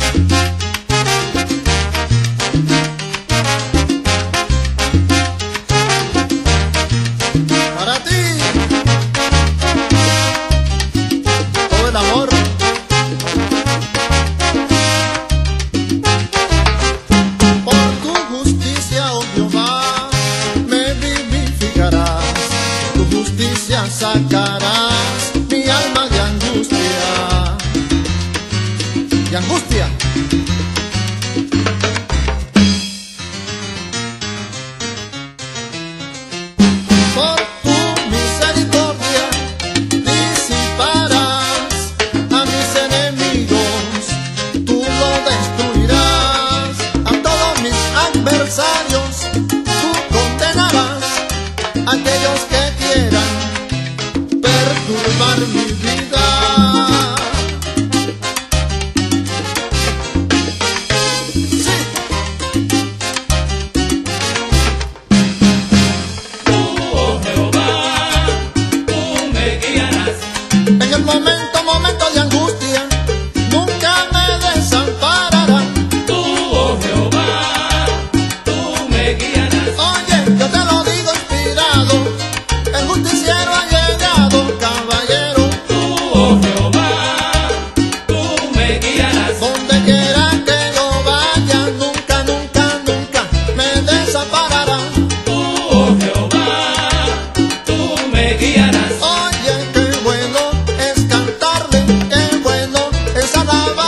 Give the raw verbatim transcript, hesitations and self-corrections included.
Para ti, todo el amor. Por tu justicia, oh Jehová, me vivificarás. Tu justicia sacarás mi alma de angustia. De angustia. Por tu misericordia disiparás a mis enemigos, tú lo destruirás, a todos mis adversarios tú condenarás, a aquellos que quieran perturbar mi vida. En el momento, momento de angustia, nunca me desampararás. Tú, oh Jehová, tú me guiarás. Oye, yo te lo digo inspirado, el justiciero ha llegado, caballero. Tú, oh Jehová, tú me guiarás. Donde quiera que yo vaya, nunca, nunca, nunca me desampararás. Tú, oh Jehová, tú me guiarás. Oye, qué bueno es cantarle, qué bueno es alabar.